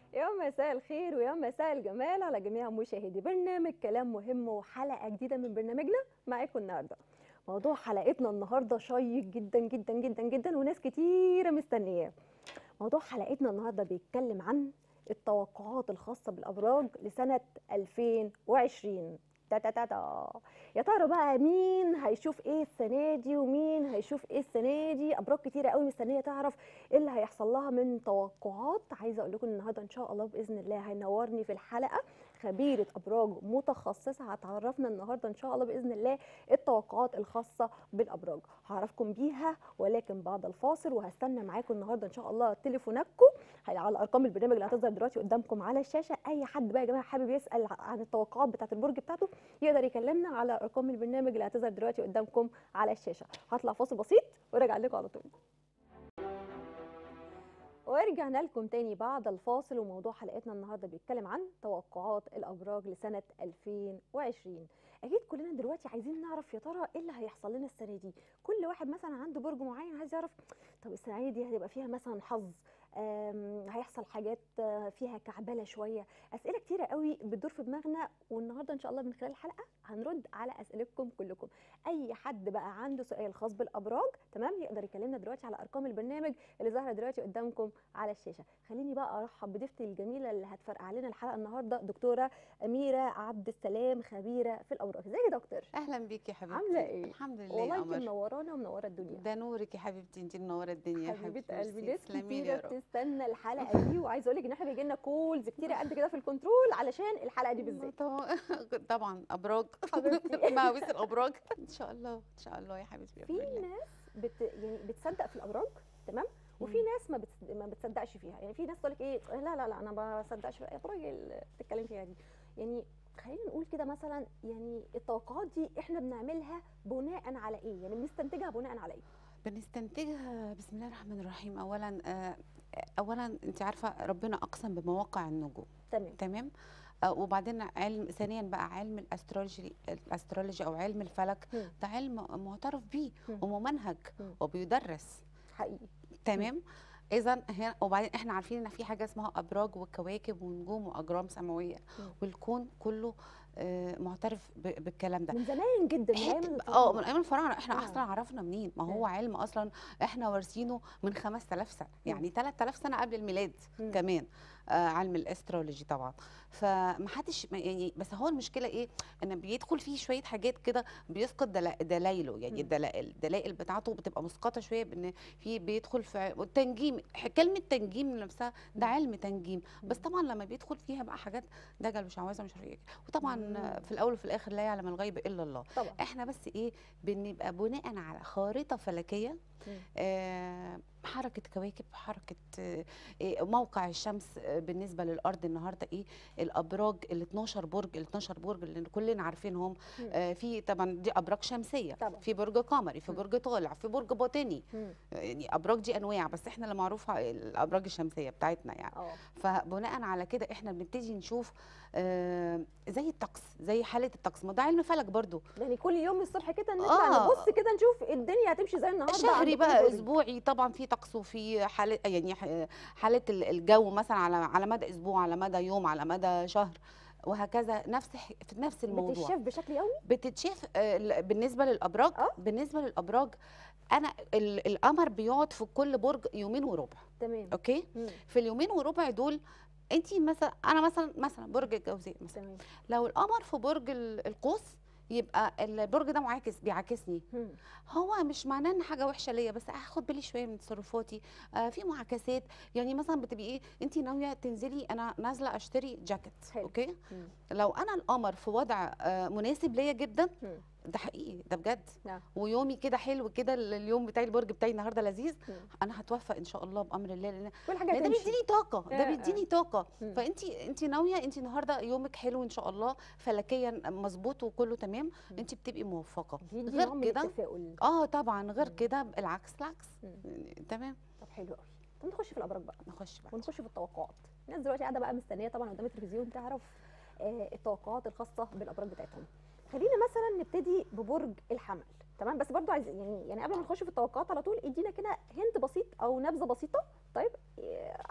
يا مساء الخير ويا مساء الجمال على جميع مشاهدي برنامج كلام مهم وحلقة جديدة من برنامجنا معاكم النهارده. موضوع حلقتنا النهارده شيق جدا جدا جدا جدا وناس كتيرة مستنياه. موضوع حلقتنا النهارده بيتكلم عن التوقعات الخاصة بالأبراج لسنة 2020. تا تا تا تا. يا ترى بقى مين هيشوف ايه السنة دي ومين هيشوف ايه السنة دي؟ أبراج كتيرة قوي مستنية تعرف ايه اللي هيحصل لها من توقعات. عايزة أقول لكم النهارده إن شاء الله بإذن الله هينورني في الحلقة خبيرة أبراج متخصصة هتعرفنا النهارده إن شاء الله بإذن الله التوقعات الخاصة بالأبراج. هعرفكم بيها ولكن بعد الفاصل، وهستنى معاكم النهارده إن شاء الله تليفوناتكم على ارقام البرنامج اللي هتظهر دلوقتي قدامكم على الشاشه. اي حد بقى يا جماعه حابب يسال عن التوقعات بتاعه البرج بتاعته يقدر يكلمنا على ارقام البرنامج اللي هتظهر دلوقتي قدامكم على الشاشه. هطلع فاصل بسيط وراجع لكم على طول. ورجعنا لكم تاني بعد الفاصل، وموضوع حلقتنا النهارده بيتكلم عن توقعات الابراج لسنه 2020. اكيد كلنا دلوقتي عايزين نعرف يا ترى ايه اللي هيحصل لنا السنه دي. كل واحد مثلا عنده برج معين عايز يعرف طب السنه دي هتبقى فيها مثلا حظ، هيحصل حاجات فيها كعبله شويه. اسئله كتيره قوي بتدور في دماغنا، والنهارده ان شاء الله من خلال الحلقه هنرد على اسئلتكم كلكم. اي حد بقى عنده سؤال خاص بالابراج تمام يقدر يكلمنا دلوقتي على ارقام البرنامج اللي ظاهره دلوقتي قدامكم على الشاشه. خليني بقى ارحب بضيفتي الجميله اللي هتفرقع لنا الحلقه النهارده، دكتوره اميره عبد السلام، خبيره في الابراج. ازيك يا دكتور؟ اهلا بيك يا حبيبتي. عامله ايه؟ الحمد لله والله يا انت قمر. منورانا ومنوره الدنيا. ده نورك يا حبيبتي، انت منوره الدنيا يا حبيبه حبيبتي. قلبي، ميرسي، ناس تسلمي لي كتيره يا رب. بتستنى الحلقه دي، وعايزه اقول لك ان احنا بيجي لنا كولز كتيره قد كده في الكنترول علشان الحلقه دي بالذات. طبعا طبعا ابراج. حبيبتي. مهاويس الابراج. ان شاء الله ان شاء الله يا حبيبتي في باذن الله. ناس يعني بتصدق في الابراج تمام، وفي مم. ناس ما بتصدقش فيها. يعني في ناس تقول لك ايه، لا لا لا انا ما بصدقش في الابراج اللي بتتكلم فيها دي. يعني خلينا نقول كده مثلا، يعني التوقعات دي احنا بنعملها بناء على ايه؟ يعني بنستنتجها بناء على ايه؟ بنستنتجها بسم الله الرحمن الرحيم. اولا اولا انت عارفه ربنا اقسم بمواقع النجوم. تمام. تمام. وبعدين ثانيا بقى علم الاسترولوجي او علم الفلك. مم. ده علم معترف بيه مم. وممنهج مم. وبيدرس. حقيقي. تمام. اذا هنا وبعدين احنا عارفين ان في حاجه اسمها ابراج وكواكب ونجوم واجرام سماويه، مم. والكون كله معترف بالكلام ده. من زمان جدا، من ايام من الفراعنه. ايام الفراعنه. احنا آه. اصلا عرفنا منين؟ ما هو علم اصلا احنا وارثينه من 5000 سنه، يعني 3000 سنه قبل الميلاد كمان. علم الاسترولوجي طبعا. فمحدش يعني، بس هو المشكله ايه؟ ان بيدخل فيه شويه حاجات كده بيفقد دلايله، يعني الدلائل بتاعته بتبقى مسقطه شويه، بان في بيدخل في التنجيم. كلمه تنجيم نفسها ده علم تنجيم، بس طبعا لما بيدخل فيها بقى حاجات دجل وشعوذه مش عارفه ايه. وطبعا في الاول وفي الاخر لا يعلم الغيب الا الله. طبعا. احنا بس ايه، بنبقى بناء على خارطه فلكيه، حركه كواكب، حركه موقع الشمس بالنسبه للارض النهارده ايه، الابراج ال 12 برج، ال 12 برج اللي كلنا عارفينهم. في طبعا دي ابراج شمسيه طبعا. في برج قمري، في برج طالع، في برج باطني. يعني ابراج دي انواع، بس احنا اللي معروفه الابراج الشمسيه بتاعتنا يعني. فبناء على كده احنا بنبتدي نشوف زي الطقس، زي حاله الطقس. ما ده علم فلك برضو، يعني كل يوم الصبح كده نطلع نبص كده نشوف الدنيا هتمشي زي النهارده. شهري بقى، اسبوعي، طبعا في طقس وفي حاله، يعني حاله الجو مثلا على مدى اسبوع، على مدى يوم، على مدى شهر، وهكذا. في نفس الموضوع بتتشاف بشكل يومي. بتتشاف بالنسبه للابراج. بالنسبه للابراج انا القمر بيقعد في كل برج يومين وربع. تمام. اوكي. في اليومين وربع دول انت مثلا، انا مثلا برج الجوزاء مثلا. تمام. لو القمر في برج القوس يبقى البرج ده بيعاكسني. هو مش معناه ان حاجه وحشه ليا، بس هاخد بالي شويه من تصرفاتي. في معاكسات. يعني مثلا بتبقي ايه، انت ناويه تنزلي، انا نازله اشتري جاكيت. اوكي. لو انا القمر في وضع مناسب ليا جدا، ده حقيقي، ده بجد. ويومي كده حلو كده، اليوم بتاعي البرج بتاعي النهارده لذيذ، انا هتوفق ان شاء الله بامر الله، لان ده بيديني طاقه، ده بيديني طاقه. فانت ناويه، انت النهارده يومك حلو ان شاء الله، فلكيا مظبوط وكله تمام، انت بتبقي موفقه. غير كده طبعا غير كده العكس. تمام. طب حلو قوي. طب نخش في الابراج بقى، نخش في التوقعات. الناس دلوقتي قاعده بقى مستنيه طبعا قدام التلفزيون تعرف التوقعات الخاصه بالابراج بتاعتهم. خلينا مثلا نبتدي ببرج الحمل. تمام، بس برضو عايز يعني قبل ما نخش في التوقعات على طول ادينا كده هنت بسيط او نبذه بسيطه. طيب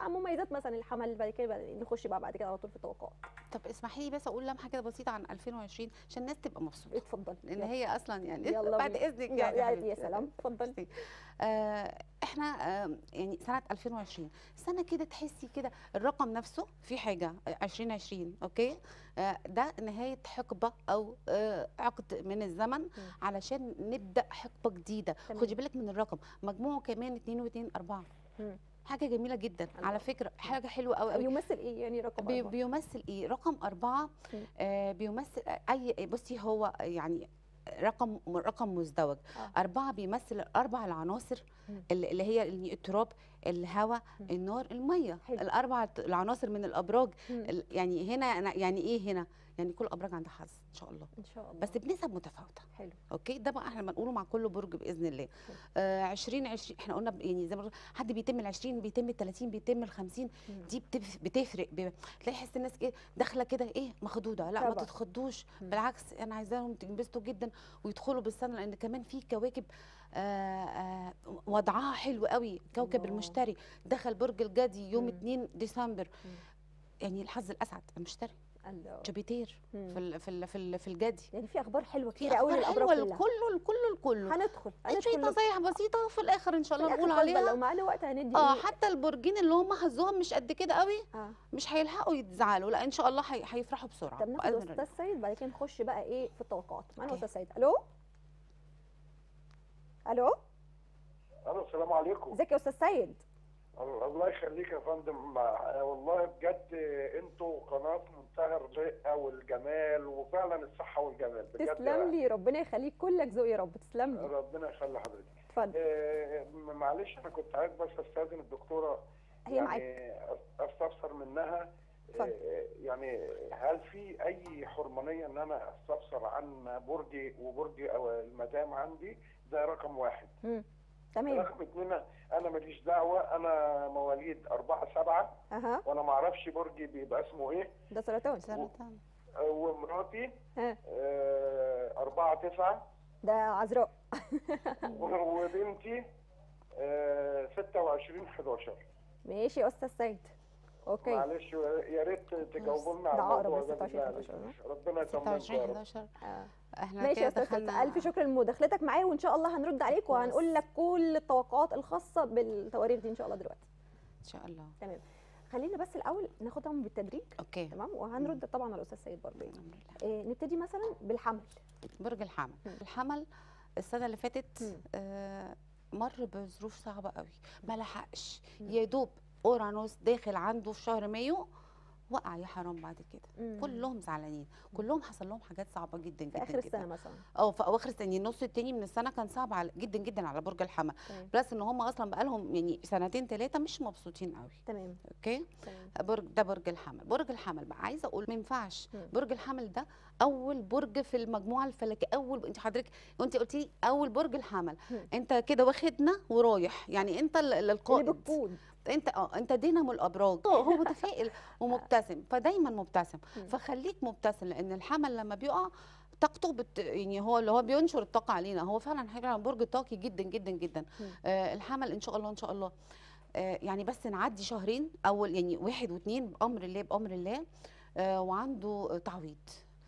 عن مميزات مثلا الحمل بعد كده نخش بقى بعد كده على طول في التوقعات. طب اسمحي لي بس اقول لمحه كده بسيطه عن 2020 عشان الناس تبقى مبسوطه. اتفضلي. لان هي اصلا يعني يلا بعد بينا. اذنك يعني يا سلام اتفضلي. احنا يعني سنه 2020 سنه كده تحسي كده الرقم نفسه في حاجه 2020 اوكي. ده نهايه حقبه او عقد من الزمن علشان نبدا حقبه جديده. خدي بالك من الرقم مجموعه كمان 2 و2 4. حاجه جميله جدا الله. على فكره حاجه حلوه قوي. بيمثل ايه يعني رقم 4؟ بيمثل ايه رقم 4؟ بيمثل اي بصي هو يعني رقم مزدوج. 4 بيمثل الاربع العناصر اللي هي التراب، الهواء، النار، الميه. الاربع العناصر من الابراج. يعني هنا يعني ايه هنا؟ يعني كل ابراج عندها حظ ان شاء الله، ان شاء الله، بس بنسب متفاوته. حلو. اوكي ده بقى احنا بنقوله مع كل برج باذن الله. 2020 احنا قلنا يعني زي ما حد بيتم ال20 بيتم ال30 بيتم ال50. دي بتفرق تلاقي حس الناس ايه داخله كده ايه مخضوضه. لا طبعا. ما تتخضوش، بالعكس انا عايزاهم ينبسطوا جدا ويدخلوا بالسنه، لان كمان في كواكب وضعها حلو قوي. كوكب المشتري دخل برج الجدي يوم 2 ديسمبر. يعني الحظ الاسعد المشتري جوبيتر في الجدي. يعني في اخبار حلوه كتير قوي للابراج كله هندخل شويه نصايح بسيطه في الاخر ان شاء الله نقول عليها. لو معانا وقت هندي حتى البرجين اللي هم حظهم مش قد كده قوي مش هيلحقوا يتزعلوا، لا ان شاء الله هيفرحوا بسرعه. طب ناخد استاذ سيد بعد كده نخش بقى ايه في التوقعات. معانا استاذ سيد. الو السلام عليكم. ازيك يا استاذ سيد؟ الله يخليك يا فندم. والله بجد انتوا قناه منتهى الرقه والجمال، وفعلا الصحه والجمال بجد. تسلم لي، ربنا يخليك، كلك ذوق يا رب. تسلم لي، ربنا يخلي حضرتك. اتفضل. معلش انا كنت عايز بس استاذن الدكتوره هي يعني استفسر منها. يعني هل في اي حرمانيه ان انا استفسر عن برجي وبرجي او المدام عندي؟ ده رقم 1. تمام. رقم 2 انا ماليش دعوه، انا مواليد 4/7 وانا ما اعرفش برجي بيبقى اسمه ايه. ده سرطان. ومراتي 4/9 ده عذراء. وبنتي 26/11. ماشي يا استاذ سيد. اوكي معلش يا ريت تجاوبوا لنا على الموضوع ده. ربنا يطمنكم. 26/11 احنا ماشي يا استاذ. الف شكر لمداخلتك معايا، وان شاء الله هنرد عليك وهنقول لك كل التوقعات الخاصه بالتواريخ دي ان شاء الله دلوقتي. ان شاء الله. تمام. خلينا بس الاول ناخدهم بالتدريج. اوكي تمام. وهنرد طبعا على الاستاذ سيد برضه. نبتدي مثلا بالحمل. برج الحمل. الحمل السنه اللي فاتت مر بظروف صعبه قوي، ما لحقش يا دوب اورانوس داخل عنده في شهر مايو وقع يا حرام. بعد كده كلهم زعلانين، كلهم حصل لهم حاجات صعبه جدا جدا في اخر السنه مثلا. في اواخر السنه، النص الثاني من السنه كان صعب جدا جدا على برج الحمل. بلس ان هم اصلا بقى لهم يعني 2-3 مش مبسوطين قوي. تمام. اوكي. ده برج الحمل. برج الحمل بقى عايزه اقول ما ينفعش. برج الحمل ده اول برج في المجموعه الفلكيه. انت حضرتك وانت قلتي لي اول برج الحمل. انت كده واخدنا ورايح، يعني انت القائد اللي بتقود. انت دينامو الابراج. هو متفائل ومبتسم، فدايما مبتسم. فخليك مبتسم، لان الحمل لما بيقع طاقته يعني هو اللي هو بينشر الطاقه علينا. هو فعلا حاجه برج طاقي جدا جدا جدا. الحمل ان شاء الله ان شاء الله يعني بس نعدي شهرين اول يعني 1 و2 بامر الله بامر الله. وعنده تعويض.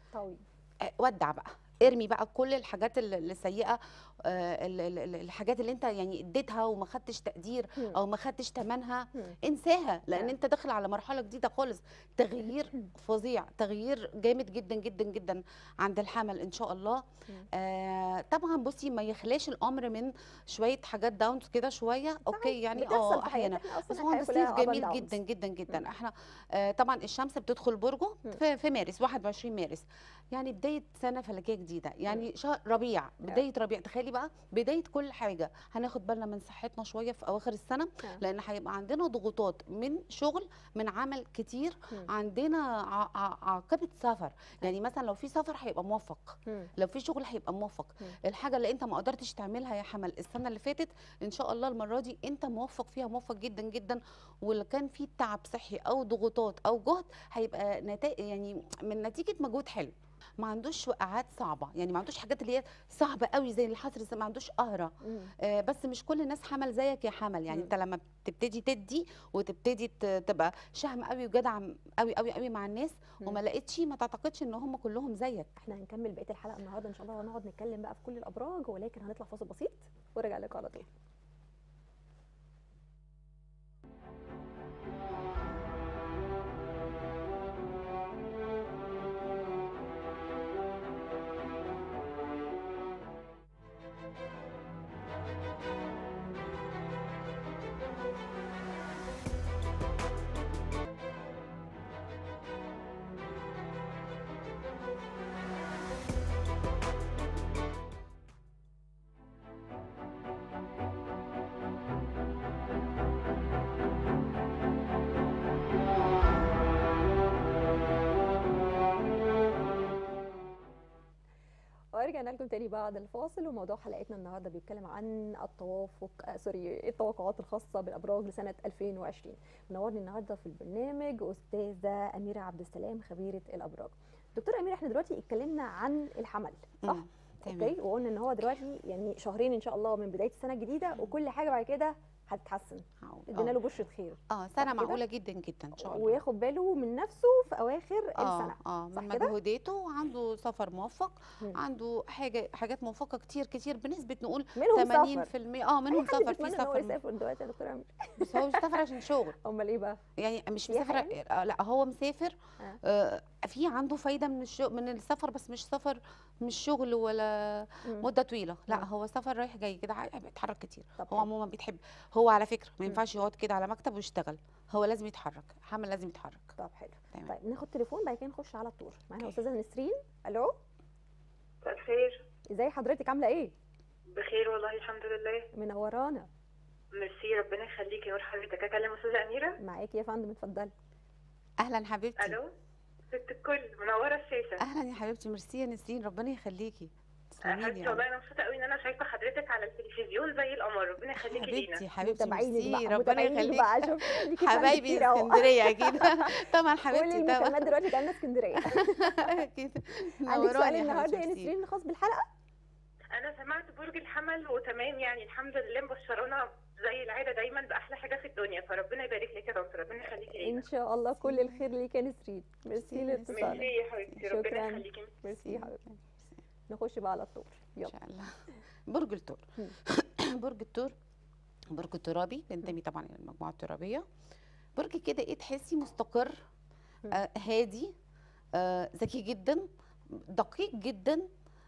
ودع بقى، ارمي بقى كل الحاجات السيئه، الحاجات اللي انت يعني اديتها وما خدتش تقدير او ما خدتش ثمنها، انساها، لان انت داخل على مرحله جديده خالص. تغيير فظيع، تغيير جامد جدا جدا جدا عند الحمل ان شاء الله. طبعا بصي ما يخلاش الامر من شويه حاجات داونز كده شويه. اوكي يعني احيانا، بس هو نصيف جميل جدا جدا جدا. احنا طبعا الشمس بتدخل برجه في مارس 21 مارس، يعني بدايه سنه فلكيه جديده، يعني شهر ربيع، بدايه ربيع. تخيلي بقى بدايه كل حاجه. هناخد بالنا من صحتنا شويه في اواخر السنه، لان هيبقى عندنا ضغوطات من شغل، من عمل كتير. عندنا عاقبه سفر، يعني مثلا لو في سفر هيبقى موفق، لو في شغل هيبقى موفق. الحاجه اللي انت ما قدرتش تعملها يا حمل السنه اللي فاتت، ان شاء الله المره دي انت موفق فيها، موفق جدا جدا. واللي كان فيه تعب صحي او ضغوطات او جهد هيبقى يعني من نتيجه مجهود حلو. ما عندوش وقعات صعبه، يعني ما عندوش حاجات اللي هي صعبه قوي زي اللي حصل، ما عندوش قهره. بس مش كل الناس حمل زيك يا حمل، يعني انت لما بتبتدي تدي وتبتدي تبقى شهم قوي وجدع قوي قوي قوي مع الناس وما لقيتش، ما تعتقدش ان هم كلهم زيك. احنا هنكمل بقيه الحلقه النهارده ان شاء الله، ونقعد نتكلم بقى في كل الابراج، ولكن هنطلع فاصل بسيط وارجع لكم على طول. ورجعنا لكم تاني بعد الفاصل، وموضوع حلقتنا النهارده بيتكلم عن التوقعات الخاصه بالابراج لسنه 2020. منورني النهارده في البرنامج استاذه اميره عبد السلام، خبيره الابراج. دكتوره اميره، احنا دلوقتي اتكلمنا عن الحمل صح؟ اوكي، وقلنا ان هو دلوقتي يعني شهرين ان شاء الله من بدايه السنه الجديده، وكل حاجه بعد كده هتتحسن، ادينا له بشره خير. سنه معقوله جدا جدا ان شاء الله، وياخد باله من نفسه في اواخر السنه. من مجهوداته، وعنده سفر موفق، عنده حاجات موفقه كتير كتير، بنسبه نقول 80%. منهم سفر. في سفر يسافر دلوقتي يا دكتوره اميره، بس هو مش مسافر عشان شغل. امال ايه بقى؟ يعني مش مسافر، لا هو مسافر في عنده فايده من السفر، بس مش سفر مش شغل ولا مده طويله، لا هو سفر رايح جاي كده، بيتحرك كتير. هو عموما بيحب، هو على فكره ما ينفعش يقعد كده على مكتب ويشتغل، هو لازم يتحرك، حمل لازم يتحرك. طب حلو. طيب ناخد تليفون بعد كده نخش على الطور. معانا استاذه نسرين. الو، مساء الخير. ازي حضرتك، عامله ايه؟ بخير والله الحمد لله. منورانا. ميرسي، ربنا يخليكي. نور حضرتك، اكلم استاذه اميره؟ معاكي يا فندم، اتفضلي. اهلا حبيبتي. الو، ست الكل، منوره الشاشه. اهلا يا حبيبتي، ميرسي يا نسرين، ربنا يخليكي. حبيبتي والله انا مبسوطه قوي ان انا شايفه حضرتك على التلفزيون زي القمر، ربنا يخليكي لينا. حبيبتي ميرسي، ربنا يخليكي. حبايبي اسكندريه اكيد. طبعا حبيبتي، كل المكالمات دلوقتي جايه لنا اسكندريه. اكيد. عندك سؤال النهارده يا نسرين خاص بالحلقه؟ انا سمعت برج الحمل وتمام، يعني الحمد لله مبشرانا زي العاده دايما باحلى حاجه في الدنيا، فربنا يبارك لك يا دكتور، ربنا يخليكي لينا ان شاء الله. كل الخير ليك يا نسرين. ميرسي لاتصالك. ميرسي يا حبيبتي، ربنا يخليكي. ميرسي يا حبيبتي. نخش بقى على الطور، يلا ان شاء الله. برج الثور. برج الثور برج الترابي، بينتمي طبعا الى المجموعه الترابيه. برج كده ايه، تحسي مستقر، هادي، ذكي جدا، دقيق جدا.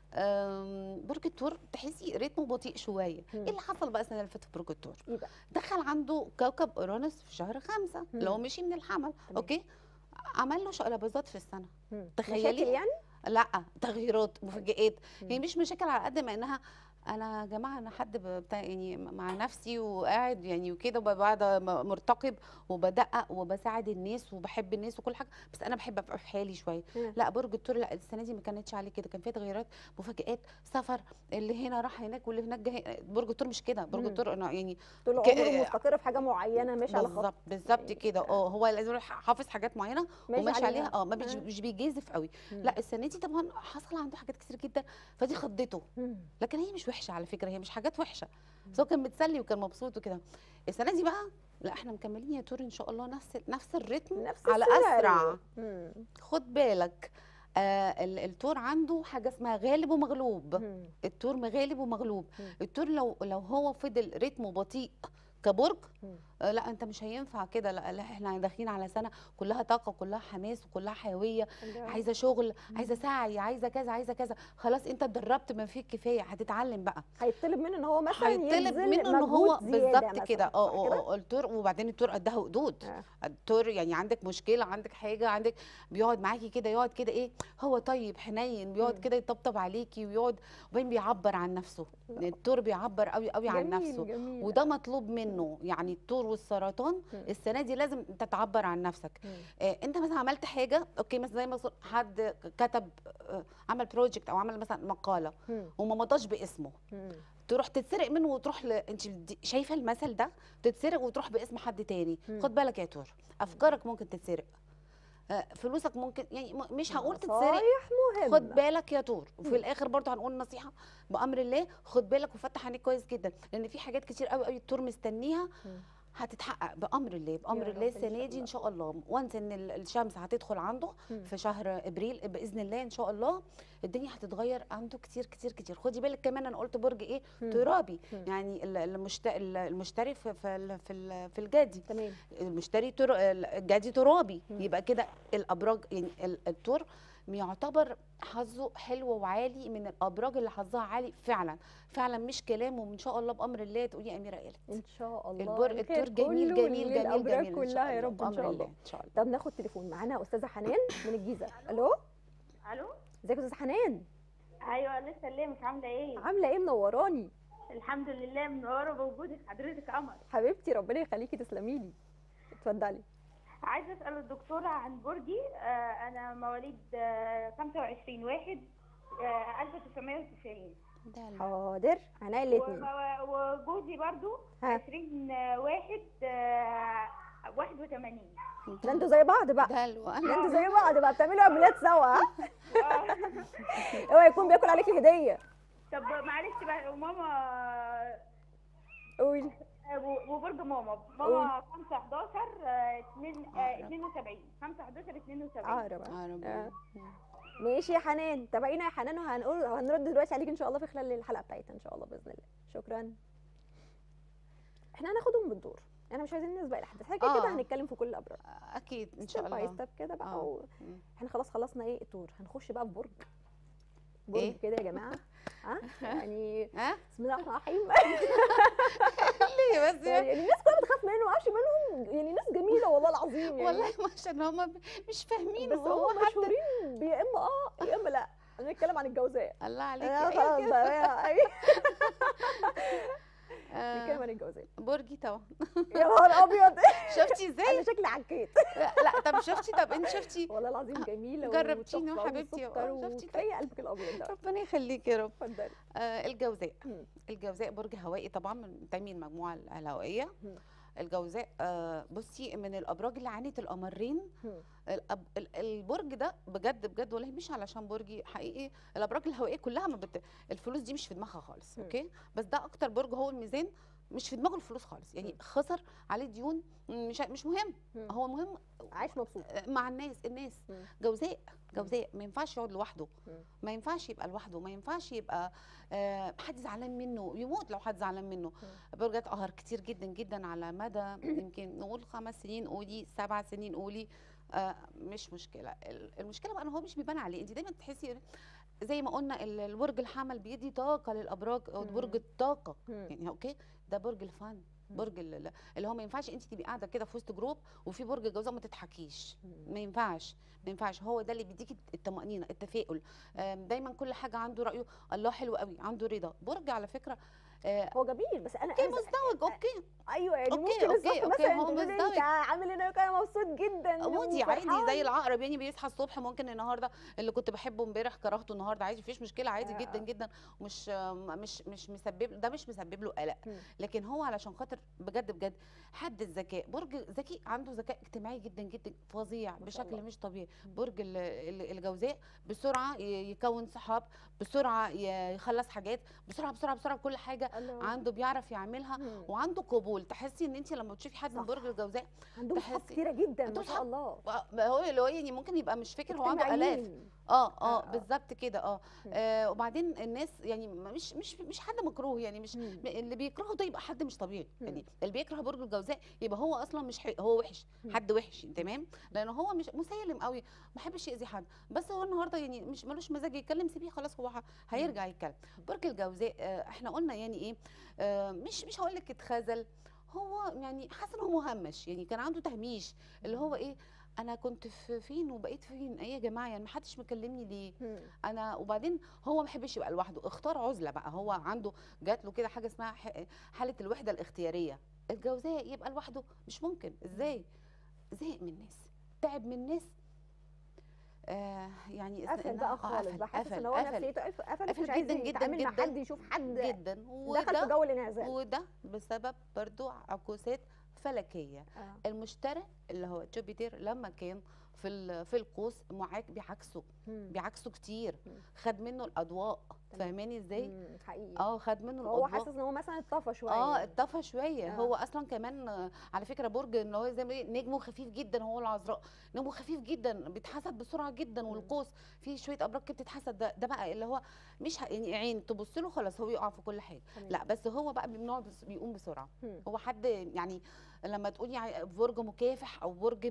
برج الثور تحسي رتمه بطيء شويه. ايه اللي حصل بقى السنه اللي فاتت في برج الثور؟ دخل عنده كوكب اورانوس في شهر 5 اللي هو مشي من الحمل. اوكي، عمل له شقلباظات في السنه. تخيلي مشاكل يعني؟ لا، تغييرات، مفاجآت. هي مش مشاكل على قد ما انها انا يا جماعه انا حد بتاع يعني مع نفسي وقاعد يعني وكده، وبقعد مرتقب وبدقق وبساعد الناس وبحب الناس وكل حاجه، بس انا بحب ابقى في حالي شويه. لا برج الثور لا، السنه دي ما كانتش عليه كده، كان فيها تغيرات، مفاجآت، سفر، اللي هنا راح هناك واللي هناك جاي. برج الثور مش كده، برج الثور يعني طول عمره مستقر في حاجه معينه، مش على خط. بالظبط كده. هو لازم حافظ حاجات معينه وماشي عليها. مش بيجازف قوي. لا السنه دي طبعا حصل عنده حاجات كتير جدا، فدي خضته. لكن هي مش وحشه على فكره، هي مش حاجات وحشه، بس هو كان متسلي وكان مبسوط وكده. السنه دي بقى لا، احنا مكملين يا تور ان شاء الله نفس الريتم، على اسرع. خد بالك، التور عنده حاجه اسمها غالب ومغلوب. التور مغالب ومغلوب. التور لو هو فضل رتمه بطيء كبرج، لا انت مش هينفع كده. لا احنا داخلين على سنه كلها طاقه، كلها حماس، وكلها حيويه، عايزه شغل، عايزه سعي، عايزه كذا عايزه كذا. خلاص انت اتدربت ما فيك كفايه، هتتعلم بقى. هيطلب منه ان هو مثلا هيطلب منه ان هو بالظبط كده. التور، وبعدين التور قدها وقدود. التور يعني عندك مشكله، عندك حاجه، عندك بيقعد معاكي كده، يقعد كده ايه، هو طيب حنين، بيقعد كده يطبطب عليكي ويقعد، وبين بيعبر عن نفسه. التور بيعبر قوي قوي عن نفسه، وده مطلوب منه. يعني التور والسرطان السنه دي لازم انت تعبر عن نفسك. انت مثلا عملت حاجه، اوكي، مثلا زي ما حد كتب، عمل بروجكت او عمل مثلا مقاله وما مضاش باسمه، تروح تتسرق منه وتروح انت شايفه المثل ده، تتسرق وتروح باسم حد تاني. خد بالك يا تور، افكارك ممكن تتسرق، فلوسك ممكن يعني مش هقول تتسرق. نصايح مهمه. خد بالك يا طور، وفي الاخر برضو هنقول نصيحه بامر الله، خد بالك وفتح عينيك كويس جدا، لان في حاجات كتير قوي قوي الطور مستنيها هتتحقق بامر الله. بامر يا الله رب إن السنه شاء دي ان الله. شاء الله، وانس ان الشمس هتدخل عنده في شهر ابريل باذن الله ان شاء الله، الدنيا هتتغير عنده كتير كتير كتير. خدي بالك كمان انا قلت برج ايه؟ ترابي، يعني المشتري في الجدي، تمام. المشتري الجدي ترابي، يبقى كده الابراج يعني الثور يعتبر حظه حلو وعالي، من الابراج اللي حظها عالي فعلا فعلا، مش كلام. وان شاء الله بامر الله تقولي اميره قالت ان شاء الله الثور جميل جميل جميل جميل كلها يا رب ان شاء الله. ان شاء الله. طب ناخد تليفون معانا استاذه حنان من الجيزه. الو، الو، ازيك يا استاذه حنان؟ ايوه الله يسلمك، عامله ايه؟ عامله ايه؟ منوراني. الحمد لله، منوره بوجودك حضرتك قمر. حبيبتي ربنا يخليكي، تسلمي لي. اتفضلي. عايزه اسال الدكتوره عن برجي. انا مواليد 25 واحد 1990. حاضر، عينيا الاثنين. وجوزي برضو 20 واحد 81. ده انتوا زي بعض بقى. ده انتوا زي بعض بقى، بتعملوا عمليات سوا. اوعى يكون بياكل عليكي هديه. طب معلش بقى، وماما قولي. وبرج ماما 5 11 72 5 11 72. عقرب. ماشي يا حنان، تابعينا يا حنان، وهنرد دلوقتي عليك ان شاء الله في خلال الحلقه بتاعتنا ان شاء الله باذن الله. شكرا. احنا هناخدهم بالدور، احنا مش عايزين نسبق الاحداث، احنا كده هنتكلم في كل الابراج اكيد ان شاء الله. ستيب باي ستيب كده بقى. احنا خلاص خلصنا ايه التور، هنخش بقى في برج إيه؟ كده يا جماعه. يعني بسم الله الرحمن الرحيم. ليه بس يعني الناس كلها بتخاف منه، ما اعرفش منهم، يعني ناس جميله والله العظيم يعني. والله عشان هم مش فاهمين، بس هم مشهورين يا اما يا اما لا. انا بتكلم عن الجوزاء. الله عليكي. خلاص بقى. نتكلم عن الجوزاء. برجي طبعا. يا نهار ابيض. شفتي ازاي؟ انا شكلي عكيت. لا طب شفتي، طب انت شفتي والله العظيم جميله جربتيني وحبيبتي شفتي كفايه قلبك الابيض ده. ربنا يخليكي يا رب. اتفضلي. الجوزاء. الجوزاء برج هوائي طبعا، منتمي المجموعه الهوائيه. الجوزاء بصي من الابراج اللي عانت القمرين. البرج ده بجد بجد والله مش علشان برجي حقيقي، الابراج الهوائيه كلها ما الفلوس دي مش في دماغها خالص. اوكي، بس ده اكتر برج هو الميزان مش في دماغه الفلوس خالص، يعني خسر عليه ديون مش مهم. هو مهم عايش مبسوط مع الناس. جوزاء ما ينفعش يقعد لوحده، ما ينفعش يبقى لوحده، ما ينفعش يبقى حد زعلان منه، يموت لو حد زعلان منه. برجات قهر كتير جدا جدا على مدى يمكن نقول 5 سنين قولي 7 سنين قولي، مش مشكله. المشكله بقى ان هو مش بيبان عليه. انت دايما تحسي زي ما قلنا البرج الحمل بيدي طاقه للابراج، او برج الطاقه يعني. اوكي، ده برج الفن، برج اللي هو ما ينفعش انت تبقي قاعده كده في وسط جروب وفي برج الجوزاء ما تضحكيش، ما ينفعش. هو ده اللي بيديكي الطمانينه، التفاؤل، دايما كل حاجه عنده رايه، الله حلو قوي، عنده رضا. برج على فكره هو جميل، بس انا اوكي مزدوج. اوكي ايوه يعني أوكي، ممكن أوكي، مثلا هو تقولي مزدوج. انت عامل انا كده مبسوط جدا مودي عادي زي العقرب، يعني بيصحى الصبح ممكن النهارده اللي كنت بحبه امبارح كرهته النهارده عادي، مفيش مشكله، عادي جدا جدا، مش مسبب، ده مش مسبب له قلق. لكن هو علشان خاطر بجد بجد حد الذكاء، برج ذكي، عنده ذكاء اجتماعي جدا جدا فظيع بشكل مش طبيعي. برج الجوزاء بسرعه يكون صحاب، بسرعه يخلص حاجات، بسرعه بسرعه بسرعه، كل حاجه عنده بيعرف يعملها، وعنده قبول. تحسي ان انت لما بتشوفي حد من برج الجوزاء عنده صحاب كتيره جدا ما شاء الله. هو اللي هو يعني ممكن يبقى مش فاكر هو عنده الاف. بالظبط كده. وبعدين الناس يعني مش حد مكروه، يعني مش اللي بيكرهه ده يبقى حد مش طبيعي. يعني اللي بيكره برج الجوزاء يبقى هو اصلا مش هو وحش، حد وحش، تمام، لانه هو مش مسالم قوي، ما بيحبش يأذي حد. بس هو النهارده يعني مش ملوش مزاج يتكلم، سيبيه خلاص، هو هيرجع يتكلم. برج الجوزاء احنا قلنا يعني ايه، مش هقول لك اتخاذل، هو يعني حاسس ان هو مهمش، يعني كان عنده تهميش، اللي هو ايه، انا كنت فين وبقيت فين، ايه يا جماعه، يعني ما حدش مكلمني ليه انا. وبعدين هو ما بيحبش يبقى لوحده، اختار عزله بقى، هو عنده جات له كده حاجه اسمها حاله الوحده الاختياريه. الجوزاء يبقى لوحده مش ممكن، ازاي؟ زهق من الناس، تعب من الناس، يعني قفل بقى خالص بقى، حاسس ان هو نفسيته قفل، مش عايز يتعامل مع حد، يشوف حد جدا، دخل في جو الانعزال. وده بسبب برضو عكوسات فلكيه. المشتري اللي هو جوبيتر لما كان في القوس بيعكسه كتير، خد منه الاضواء. فاهماني ازاي؟ حقيقي خد منه الاضواء. هو حاسس ان هو مثلا اتطفى شويه. اتطفى شويه. هو اصلا كمان على فكره برج ان هو زي ما نجمه خفيف جدا. هو العذراء نجمه خفيف جدا، بيتحسد بسرعه جدا. والقوس فيه شويه ابراج كده بتتحسد. ده بقى اللي هو مش يعني عين تبص له خلاص هو يقع في كل حاجه. لا بس هو بقى بيقوم بسرعه. هو حد يعني لما تقولي برج مكافح او برج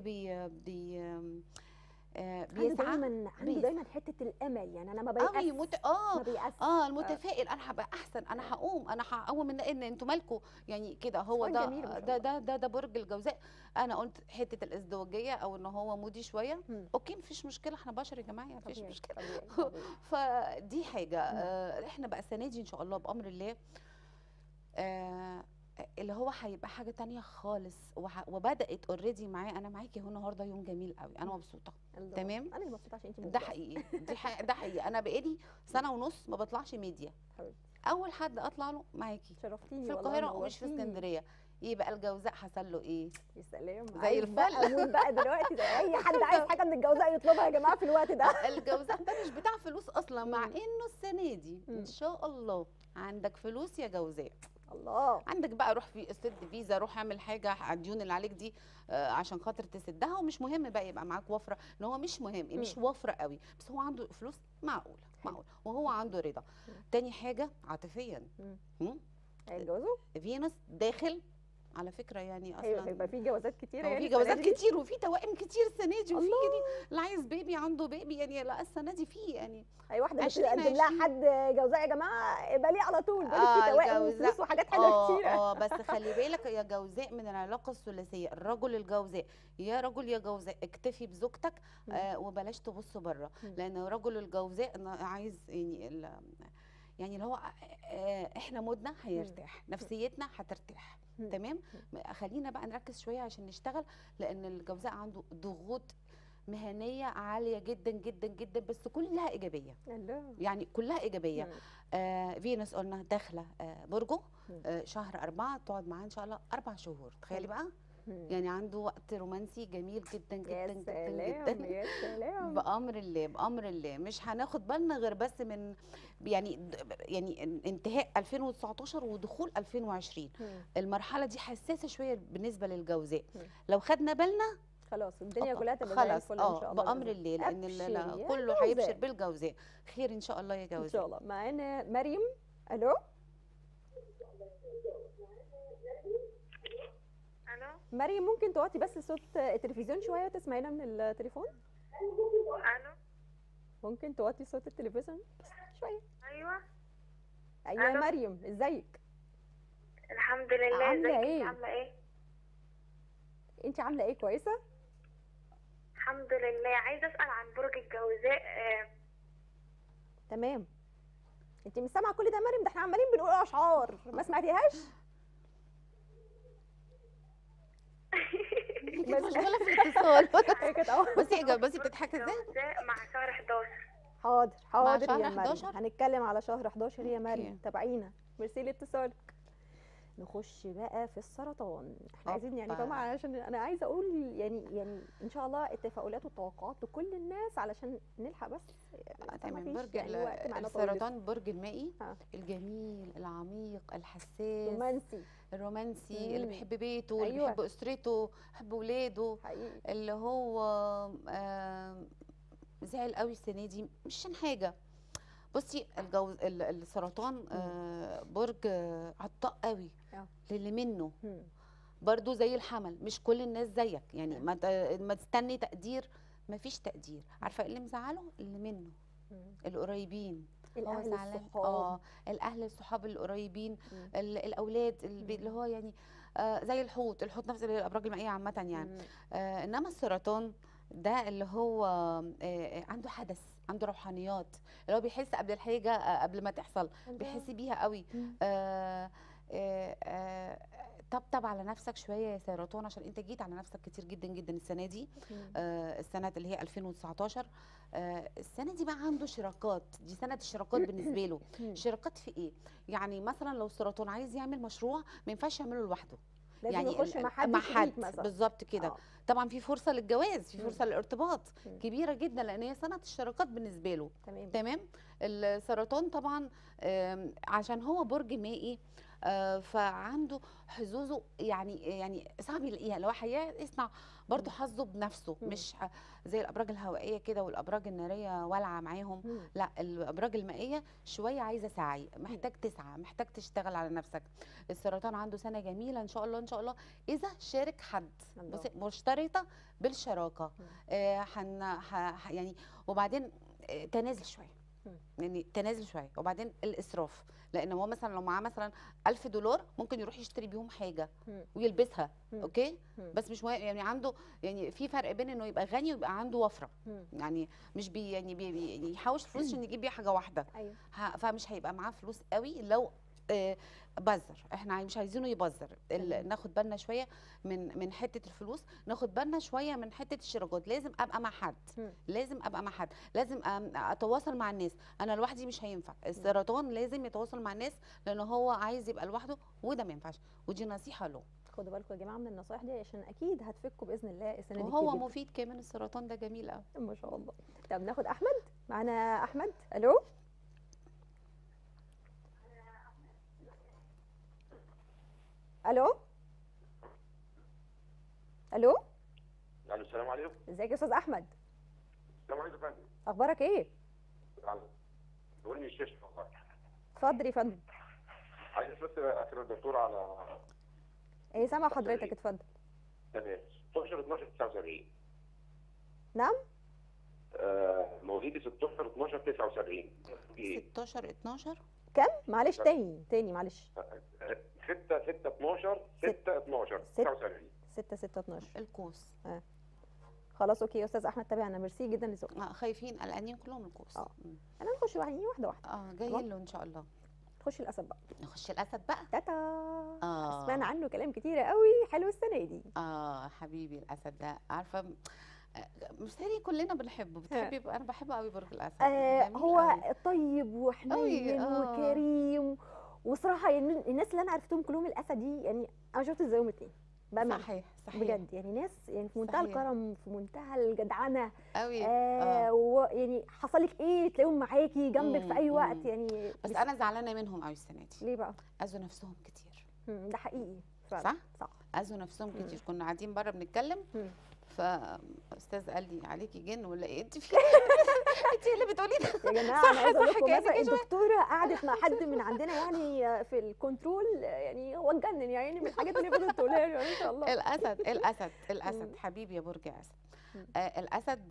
بيسعى عنده دايما حته الامل. يعني انا ما بيأس ما بيأس. المتفائل. انا هبقى احسن، انا هقوم من ان انتوا مالكم يعني كده. هو ده برج الجوزاء. انا قلت حته الازدواجيه او ان هو مودي شويه. اوكي مفيش مشكله، احنا بشر يا جماعه، مفيش مشكله. فدي حاجه. احنا بقى السنه دي ان شاء الله بامر الله اللي هو هيبقى حاجه تانية خالص. وبدات اوريدي معاه. انا معاكي اهو النهارده، يوم جميل قوي. انا مبسوطه. تمام. انا اللي مبسوطه عشان انت ده حقيقي. ده حقيقي. انا بقالي سنه ونص ما بطلعش ميديا. اول حد اطلع له معاكي. شرفتيني في القاهره ومش في اسكندريه. يبقى الجوزاء حصل له ايه؟ يا سلام. زي الفل بقى دلوقتي اي حد عايز حاجه من الجوزاء يطلبها يا جماعه في الوقت ده. الجوزاء ده مش بتاع فلوس اصلا، مع انه السنه دي ان شاء الله عندك فلوس يا جوزاء. الله. عندك بقى روح في سد فيزا، روح اعمل حاجه الديون اللي عليك دي عشان خاطر تسدها. ومش مهم بقى يبقى معاك وفره، ان هو مش مهم مش وفره قوي، بس هو عنده فلوس معقوله وهو عنده رضا. تاني حاجه عاطفيا. هيتجوزوا؟ فينوس داخل على فكره يعني اصلا. ايوه هيبقى في جوازات كتير. يعني في جوازات كتير وفي توائم كتير السنه دي. وفي اللي عايز بيبي عنده بيبي يعني. لا السنه دي في يعني اي واحده بتقدم لها حد جوزاء يا جماعه يبقى ليه على طول. في توائم وفلوس وحاجات حلوه كتيره. بس خلي بالك يا جوزاء من العلاقه الثلاثيه. الرجل الجوزاء يا رجل يا جوزاء اكتفي بزوجتك وبلاش تبص بره. لان رجل الجوزاء عايز يعني اللي هو احنا مودنا هيرتاح، نفسيتنا هترتاح. تمام. خلينا بقى نركز شويه عشان نشتغل، لان الجوزاء عنده ضغوط مهنيه عاليه جدا جدا جدا، بس كلها ايجابيه. يعني كلها ايجابيه. فينوس قلنا داخله برجه شهر 4 تقعد معاه ان شاء الله 4 شهور. تخيلي بقى. يعني عنده وقت رومانسي جميل جدا جدا جدا جدا. يا سلام. بأمر الله بأمر الله. مش هناخد بالنا غير بس من يعني انتهاء 2019 ودخول 2020. المرحلة دي حساسة شوية بالنسبة للجوزاء. لو خدنا بالنا خلاص الدنيا كلها تبقى خلاص. ان شاء الله بأمر الله. لأن كله هيبشر بالجوزاء خير ان شاء الله يا جوزاء. ان شاء الله. معانا مريم. الو مريم، ممكن توطي بس صوت التلفزيون شويه تسمعينا من التليفون؟ الو ممكن توطي صوت التلفزيون شويه؟ ايوه يا مريم ازيك؟ الحمد لله. عامله ايه؟ انت عامله ايه؟ انت عامله ايه؟ كويسه الحمد لله. عايزه اسال عن برج الجوزاء. تمام. انت مش سامعه كل ده يا مريم؟ ده احنا عمالين بنقول اشعار ما سمعتيهاش؟ بس مشكله في الاتصال. بصي بتضحكي ازاي؟ مع شهر 11. حاضر يا مريم. هنتكلم على شهر 11 يا مريم. تابعينا. ميرسي لاتصالك. نخش بقى في السرطان. احنا عايزين يعني طبعا عشان انا عايزه اقول يعني ان شاء الله التفاؤلات والتوقعات لكل الناس علشان نلحق بس. تمام. برج السرطان برج المائي الجميل العميق الحساس الرومانسي اللي بيحب بيته. اللي بيحب اسرته، بيحب ولاده. اللي هو زعل قوي السنه دي مش عشان حاجه. بصي السرطان برج عطاء قوي للي منه. برضو زي الحمل مش كل الناس زيك. يعني ما تستني تقدير. ما فيش تقدير. عارفه اللي مزعله اللي منه القريبين. الاهل الصحاب. الاهل الصحاب القريبين. الاولاد اللي هو يعني زي الحوت نفس الابراج المائيه عامه يعني. انما السرطان ده اللي هو عنده حدث، عنده روحانيات، اللي هو بيحس قبل الحاجه قبل ما تحصل. بيحس بيها قوي. طبطب على نفسك شويه يا سرطان عشان انت جيت على نفسك كتير جدا جدا السنه دي. السنه اللي هي 2019. السنه دي بقى عنده شراكات. دي سنه الشراكات بالنسبه له. شراكات في ايه؟ يعني مثلا لو السرطان عايز يعمل مشروع ما ينفعش يعمله لوحده. لازم يعني يخش مع حد مع شريك حد مثلا. بالظبط كده. طبعا في فرصه للجواز، في مم. فرصه للارتباط مم. كبيره جدا، لان هي سنه الشراكات بالنسبه له. تمام. تمام. السرطان طبعا عشان هو برج مائي، فعنده حظوظه يعني صعب يعني لو يصنع برضه حظه بنفسه، مم. مش زي الابراج الهوائيه كده والابراج الناريه والعه معاهم. مم. لا، الابراج المائيه شويه عايزه سعي، محتاج تسعى، محتاج تشتغل على نفسك. السرطان عنده سنه جميله ان شاء الله ان شاء الله اذا شارك حد. الله. بصي، مرتبطه بالشراكه. مم. يعني وبعدين تنازل شويه، مم. يعني تنازل شويه، وبعدين الاسراف، لان هو مثلا لو معاه مثلا $1000 ممكن يروح يشتري بيهم حاجه مم. ويلبسها. مم. اوكي. مم. بس مش يعني عنده، يعني في فرق بين انه يبقى غني ويبقى عنده وفره. مم. يعني مش يعني يحوش فلوس عشان يجيب بيها حاجه واحده. ايوه. فمش هيبقى معاه فلوس قوي لو بذر. احنا مش عايزينه يبذر. تمام. ناخد بالنا شويه من حته الفلوس، ناخد بالنا شويه من حته الشراكات. لازم ابقى مع حد، مم. لازم ابقى مع حد، لازم اتواصل مع الناس. انا لوحدي مش هينفع. السرطان لازم يتواصل مع الناس، لان هو عايز يبقى لوحده، وده ما ينفعش، ودي نصيحه له. خدوا بالكم يا جماعه من النصايح دي عشان اكيد هتفكوا باذن الله السنه دي وهو كتير جداً. مفيد كمان، السرطان ده جميل قوي. ما شاء الله. طب ناخد احمد معانا. احمد، الو. الو. الو. السلام عليكم. ازيك يا استاذ احمد؟ السلام عليكم يا فندم. اخبارك ايه؟ بقول لي الشيش والله. اتفضل يا فندم. عايز بس اسال الدكتور على ايه، سامع حضرتك، اتفضل. تمام. 16 12 79. نعم. مواليد 16 12 79. 16 12 كم؟ معلش تاني معلش. 6 6 12 6 12 79. 6 6 12 القوس. خلاص اوكي يا استاذ احمد، تابعنا، ميرسي جدا لذوقك. خايفين قلقانين كلهم القوس. انا نخش واحده واحده. جايين له ان شاء الله. نخش الاسد بقى. نخش الاسد بقى. تاتا. آه. سمعنا عنه كلام كتير قوي حلو السنه دي. حبيبي الاسد ده، عارفه مستني كلنا بنحبه. بتحبي؟ انا بحبه قوي برج الاسد. هو قوي. طيب وحنين وكريم، وصراحه يعني الناس اللي انا عرفتهم كلهم الاسد دي، يعني انا شفت ازايهم اتنين بأمانة. صحيح صحيح بجد، يعني ناس يعني في منتهى صحيح. الكرم، في منتهى الجدعنه قوي. ويعني حصل لك ايه تلاقيهم معاكي جنبك في اي وقت يعني. بس انا زعلانه منهم قوي السنه دي. ليه بقى؟ اذوا نفسهم كتير. ده حقيقي فعلا. صح. اذوا نفسهم كتير. كنا قاعدين بره بنتكلم، فاستاذ قال لي عليكي جن ولا ايه؟ انت في انت اللي بتقولي ده يا جماعه. انا عايزه اقول لكم كأنك مثلا الدكتوره قعدت مع حد من عندنا يعني في الكنترول، يعني هو اتجنن يعني من الحاجات اللي فضلت تقولها له ان شاء الله. الاسد حبيبي يا برج اسد. الاسد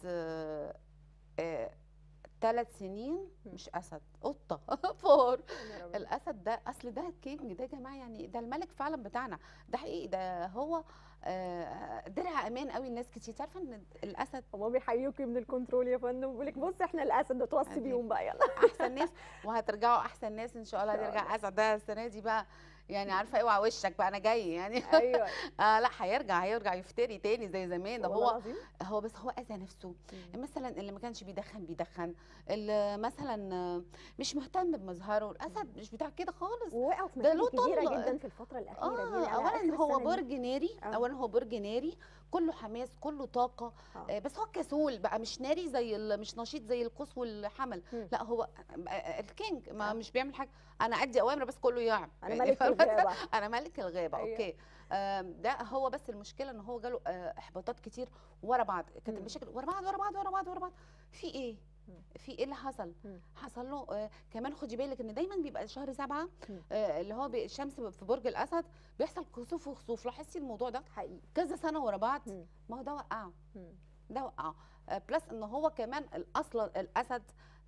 3 سنين مش اسد، قطه فور. الاسد ده اصل ده الكينج ده يا جماعه، يعني ده الملك فعلا بتاعنا، ده حقيقي. ده هو درع امان قوي. الناس كتير عارفه ان الاسد هما بيحيوكي من الكنترول يا فندم، بيقول لك بصي احنا الاسد ده توصي بيهم بقى يلا. احسن ناس، وهترجعوا احسن ناس ان شاء الله. هترجع اسد ده السنه دي بقى، يعني عارفه اوعى وشك بقى، انا جاي يعني. ايوه. لا، هيرجع يفتري تاني زي زمان. ده هو بس هو اذى نفسه. مثلا اللي ما كانش بيدخن، اللي مثلا مش مهتم بمظهره. الاسد مش بتاع كده خالص. ووقعوا في مشاكل كبيره جدا في الفتره الاخيره دي. اولا هو برج ناري. اولا هو برج ناري، كله حماس، كله طاقه. بس هو كسول بقى، مش ناري مش نشيط زي القوس والحمل. لا، هو الكينج ما مش بيعمل حاجه. انا ادي اوامر بس كله يعمل. انا ملك الغابه. انا ملك الغابه. أيوة. اوكي. ده هو بس المشكله ان هو جاله احباطات كتير ورا بعض. كانت المشاكل ورا بعض ورا بعض ورا بعض ورا بعض. في ايه اللي حصل؟ حصل له كمان خدي بالك ان دايما بيبقى شهر 7 اللي هو الشمس في برج الاسد بيحصل كسوف وخسوف. لاحظتي الموضوع ده حقيقي كذا سنه ورا بعض. ما هو ده وقعه. بلس ان هو كمان الاصل الاسد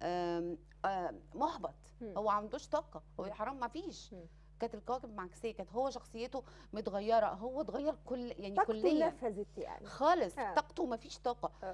محبط. هو ما عندوش طاقه. هو حرام ما فيش. كانت الكواكب معكسيه، كانت هو شخصيته متغيره. هو اتغير يعني كليا. طاقته نفذت يعني خالص. طاقته ما فيش طاقه.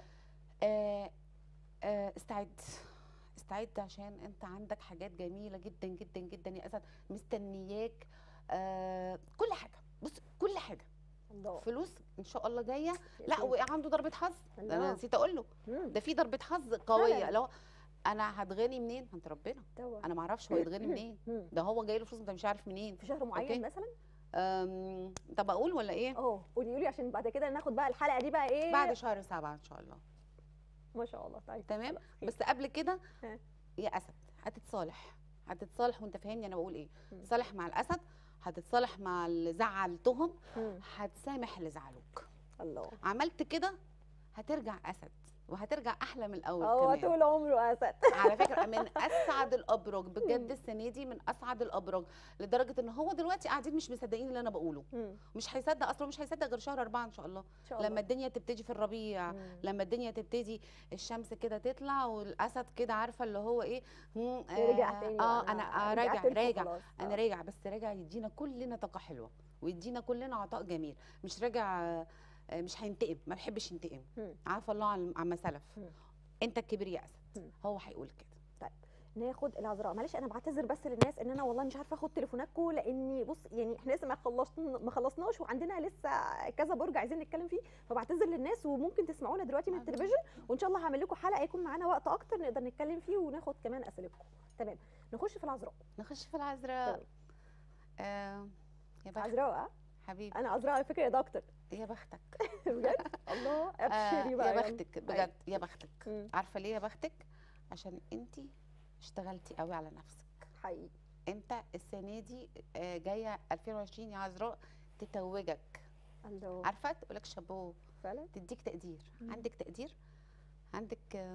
استعد عشان انت عندك حاجات جميله جدا جدا جدا يا اسد مستنياك. كل حاجه. بص، كل حاجه. الله. فلوس ان شاء الله جايه. لا، وعنده ضربه حظ. انا نسيت اقول له ده في ضربه حظ قويه. لو انا هتغني منين؟ عند ربنا. انا ما اعرفش هو يتغني منين. ده هو جاي له فلوس انت مش عارف منين. في شهر معين مثلا. طب اقول ولا ايه؟ قولي عشان بعد كده ناخد بقى الحلقه دي بقى ايه بعد شهر 7 ان شاء الله. ما شاء الله. طيب تمام. بس قبل كده يا اسد هتتصالح وانت فاهمني انا بقول ايه. تصالح مع الاسد، هتتصالح مع اللي زعلتهم، هتسامح اللي زعلوك. الله. عملت كده هترجع اسد، وهترجع احلى من الاول هو كمان. طول عمره اسد. على فكره من اسعد الابراج بجد السنه دي، من اسعد الابراج، لدرجه ان هو دلوقتي قاعدين مش مصدقين اللي انا بقوله. مش هيصدق اصلا، مش هيصدق غير شهر 4 ان شاء الله. لما الدنيا تبتدي في الربيع، لما الدنيا تبتدي الشمس كده تطلع والاسد كده عارفه اللي هو ايه. رجع تاني. انا راجع بس راجع يدينا كلنا طاقه حلوه، ويدينا كلنا عطاء جميل. مش راجع مش هينتقم، ما بيحبش ينتقم. عارفه الله عما سلف. انت الكبير يا اسد. هو هيقول كده. طيب ناخد العذراء. معلش انا بعتذر بس للناس ان انا والله مش عارفه اخد تليفوناتكم، لاني بص يعني احنا لسه ما خلصناش وعندنا لسه كذا برج عايزين نتكلم فيه، فبعتذر للناس. وممكن تسمعونا دلوقتي من التلفزيون، وان شاء الله هعمل لكم حلقه يكون معانا وقت اكتر نقدر نتكلم فيه وناخد كمان اسئلتكم. تمام. نخش في العذراء. يا بخت عذراء حبيبي. انا عذراء على فكره يا دكتور. يا بختك بجد. الله ابشري بقى. يا بختك بجد. يا بختك. عارفه ليه يا بختك؟ عشان انت اشتغلتي قوي على نفسك حقيقي. انت السنه دي جايه 2020 يا عذراء تتوجك. الله. عارفه تقول لك شابوه فعلا، تديك تقدير. عندك تقدير، عندك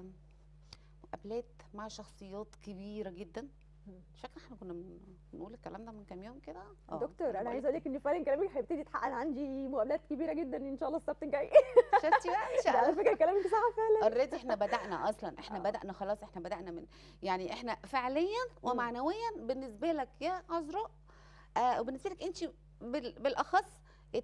مقابلات مع شخصيات كبيره جدا. مش فاكره احنا كنا بنقول الكلام ده من كام يوم كده. دكتور انا عايزه اقول لك ان فعلا كلامك هيبتدي يتحقق. انا عندي مقابلات كبيره جدا ان شاء الله السبت الجاي. شفتي بقى ان شاء الله. على فكره كلامك صح فعلا. اوريدي احنا بدانا اصلا، احنا بدانا خلاص، احنا بدانا من يعني احنا فعليا ومعنويا بالنسبه لك يا عذراء. وبالنسبه لك انت بالاخص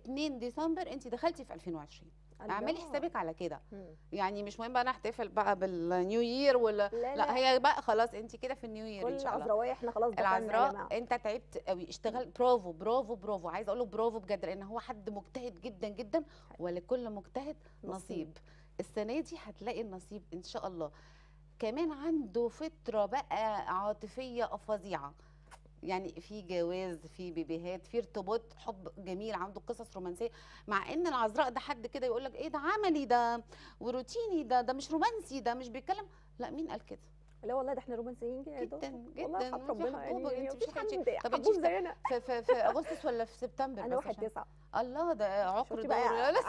2 ديسمبر انت دخلتي في 2020. اعملي حسابك على كده. يعني مش مهم بقى انا احتفل بقى بالنيو يير ولا لا هي بقى خلاص انت كده في النيو يير ان شاء الله. العذراويه احنا خلاص دخلنا. العذراء انت تعبت قوي، اشتغل. برافو برافو برافو. عايزه اقول له برافو بجد، لان هو حد مجتهد جدا جدا، ولكل مجتهد نصيب. السنه دي هتلاقي النصيب ان شاء الله. كمان عنده فطره بقى عاطفيه فظيعه، يعني في جواز، في بيبيهات، في ارتباط حب جميل، عنده قصص رومانسيه. مع ان العذراء ده حد كده يقول لك ايه ده عملي ده وروتيني ده مش رومانسي، ده مش بيتكلم. لا مين قال كده؟ لا والله ده احنا رومانسيين كده جدا جدا. والله حب ربنا يعني انت مش طب انت زينا في اغسطس ولا في سبتمبر؟ انا 1/9. الله ده عقر دور.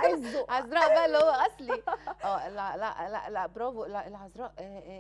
عذراء بقى اللي هو اصلي. لا لا لا لا برافو. لا العذراء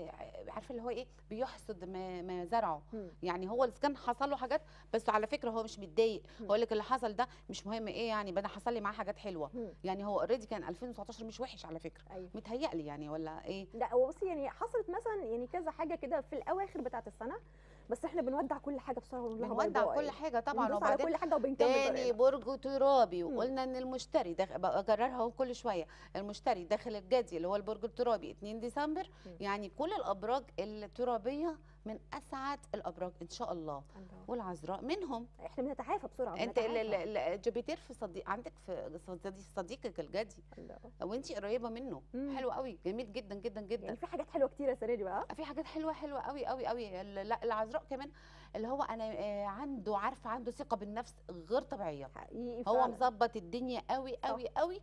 عارفه اللي هو ايه، بيحصد ما زرعه. يعني هو كان حصل له حاجات، بس على فكره هو مش متضايق. هقول لك اللي حصل ده مش مهم ايه، يعني انا حصل لي معاه حاجات حلوه. يعني هو اوريدي كان 2019 مش وحش على فكره. متهيألي يعني ولا ايه؟ لا هو بصي يعني حصلت مثلا يعني كذا حاجه كده في الاواخر بتاعه السنه، بس احنا بنودع كل حاجه بسرعه. بنودع كل حاجه طبعا. وبعدين كل حاجه وبنكمل تاني برج ترابي. وقلنا ان المشتري بكررها كل شويه، المشتري داخل الجدي اللي هو البرج الترابي 2 ديسمبر. يعني كل الابراج الترابيه من اسعد الابراج ان شاء الله. والعذراء منهم. احنا بنتعافى بسرعه. انت جوبيتر في صديق عندك، في صديقك الجدي، وانت قريبه منه. حلو قوي، جميل جدا جدا جدا. يعني في حاجات حلوه كتير السنه دي بقى. في حاجات حلوه حلوه قوي قوي قوي. لا العذراء كمان اللي هو انا عنده، عارفه عنده ثقه بالنفس غير طبيعيه. حقيقي هو مظبط الدنيا قوي قوي قوي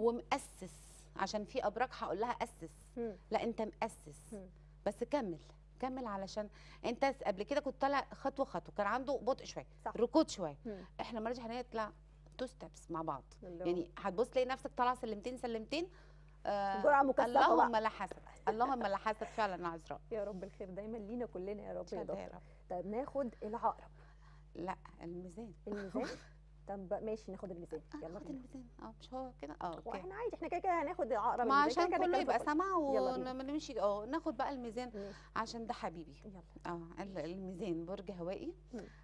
ومؤسس. عشان في ابراج هقول لها اسس. لا انت مؤسس. بس كمل علشان انت قبل كده كنت طالع خطوه خطوه، كان عنده بطء شويه، ركود شويه. احنا المره دي هنطلع 2 ستيبس مع بعض. يعني هتبص تلاقي نفسك طالعه سلمتين جرعه مكثفه. اللهم لا حسد، اللهم لا حسد فعلا عذراء. يا رب الخير دايما لينا كلنا يا رب يا دكتور. رب. طيب ناخد العقرب. لا الميزان. طب ماشي ناخد الميزان. يلا ناخد الميزان. مش هو كده؟ اوكي. واحنا عادي احنا كده هناخد العقرب ما عشان كله يبقى سمع ونمشي. ناخد بقى الميزان عشان ده حبيبي. يلا. الميزان برج هوائي.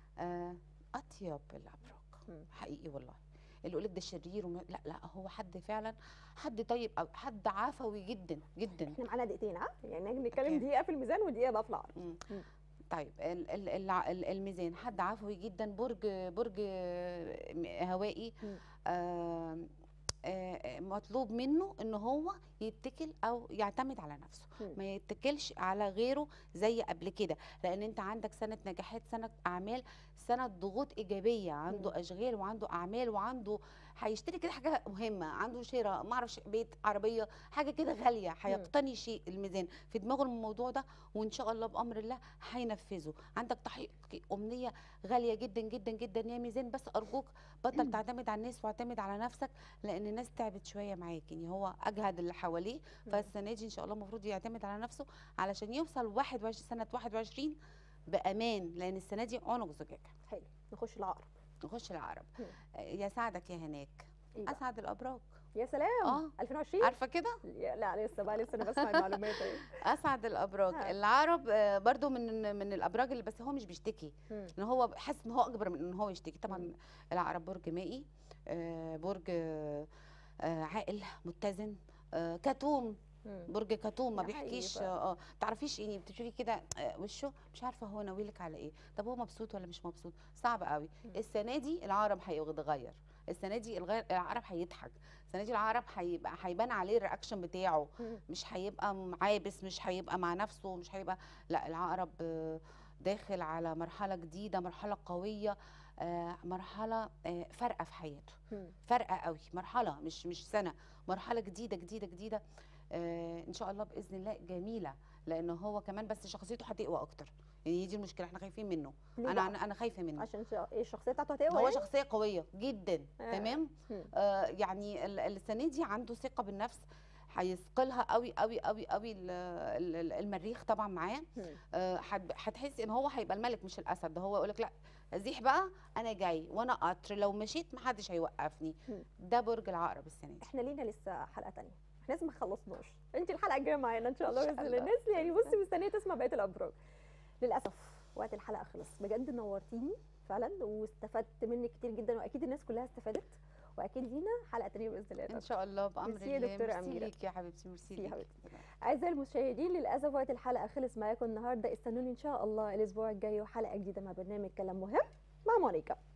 اطيب الابراج حقيقي والله. اللي يقول لك ده شرير لا هو حد فعلا، حد طيب او حد عفوي جدا جدا. احنا معانا دقيقتين يعني نتكلم دقيقه في الميزان ودقيقه بقى في العقرب. طيب الميزان حد عفوي جدا، برج هوائي. مطلوب منه ان هو يتكل او يعتمد على نفسه، ما يتكلش على غيره زي قبل كده، لان انت عندك سنه نجاحات، سنه اعمال، سنه ضغوط ايجابيه، عنده اشغال وعنده اعمال وعنده هيشتري كده حاجه مهمه، عنده شراء ما اعرفش بيت، عربيه، حاجه كده غاليه، هيقتني شيء، الميزان في دماغه الموضوع ده، وان شاء الله بامر الله هينفذه. عندك تحقيق امنيه غاليه جدا جدا جدا يا ميزان، بس ارجوك بطل تعتمد على الناس واعتمد على نفسك، لان الناس تعبت شويه معاك، يعني هو اجهد اللي حواليه. فالسنه دي ان شاء الله المفروض يعتمد على نفسه علشان يوصل 21 سنه 21 بامان، لان السنه دي عنق زجاجه. حلو، نخش العقرب. نخش العقرب. يسعدك يا هناك. إيه اسعد الابراج. يا سلام. 2020 عارفه كده؟ لا لسه بقى، لسه انا بسمع المعلومات اهي. اسعد الابراج. العقرب برضو من الابراج اللي بس هو مش بيشتكي، ان هو حاسس ان هو اكبر من ان هو يشتكي. طبعا العقرب برج مائي، برج عاقل متزن، كتوم، برج كتوم ما بيحكيش. تعرفيش يعني، بتشوفي كده وشه مش عارفه هو ناويلك على ايه، طب هو مبسوط ولا مش مبسوط، صعب قوي. السنه دي العقرب هيتغير، السنه دي العقرب هيضحك، السنه دي العقرب هيبان عليه الرياكشن بتاعه، مش هيبقى عابس، مش هيبقى مع نفسه، مش هيبقى، لا العقرب داخل على مرحله جديده، مرحله قويه، مرحله فارقه في حياته، فارقه قوي، مرحله مش سنه، مرحله جديده جديده جديده، ان شاء الله باذن الله جميله، لان هو كمان بس شخصيته هتقوى اكتر، يعني دي المشكله احنا خايفين منه. انا خايفه منه عشان الشخصيه بتاعته هتقوى. هو شخصيه قويه جدا. تمام. يعني السنه دي عنده ثقه بالنفس، هيثقلها قوي قوي قوي قوي. المريخ طبعا معاه، هتحسي ان هو هيبقى الملك مش الاسد، ده هو يقول لك لا ازيح بقى، انا جاي وانا قطر، لو مشيت محدش هيوقفني. ده برج العقرب السنه دي. احنا لينا لسه حلقه ثانيه، احنا لسه ما خلصناش، انت الحلقه الجايه معانا ان شاء الله باذن الله. الناس يعني بصي مستنيه تسمع بقيه الابراج. للاسف وقت الحلقه خلص، بجد نورتيني فعلا واستفدت منك كتير جدا، واكيد الناس كلها استفادت، واكيد لينا حلقه ثانيه باذن الله. ان شاء الله بامر الله. يا دكتوره اميره. ميرسي ليك يا حبيبتي، ميرسي ليك. اعزائي المشاهدين، للاسف وقت الحلقه خلص معاكم النهارده، استنوني ان شاء الله الاسبوع الجاي وحلقه جديده مع برنامج كلام مهم مع مونيكا.